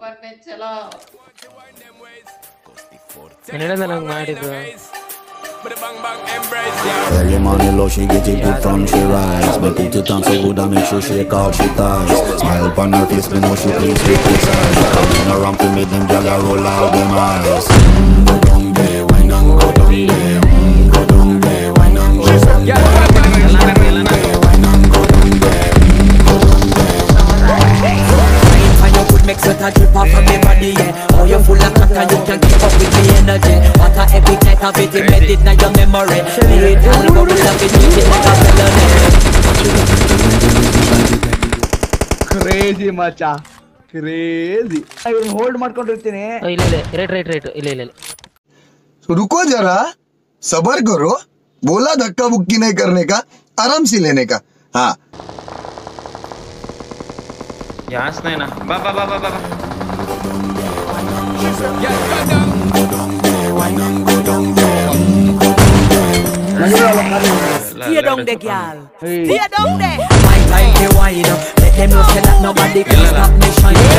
ಬನ್ನಿ ಚಲೋ Early morning low, she get it good from she rise. But put it on so good and make sure she out she ties. Smile upon her face, me know she pleased with this eyes. Coming around to make them jagga roll out them eyes. Go down there, wine and go down there. Go down there, wine and go down there. Wine and go down there. Go down there. And you could make sweat a drip off of me body, yeah. Oh, you full of crack and you can keep up with the energy. What a epic night of it, made it now your memory. Lead and bubble up it, keep it like a melody. Crazy macha, crazy. I will hold ಮಾಡ್ಕೊಂಡಿರ್ತೀನಿ. ಇಲ್ಲ right ಇಲ್ಲ. तो रुको जरा, सबर करो. बोला धक्का बुक्की नहीं करने का, आराम से लेने का. हाँ. यास नहीं ना. बा. Stay down there, girl. Stay down there. My time to wine up. Let them know say that nobody can stop me shine.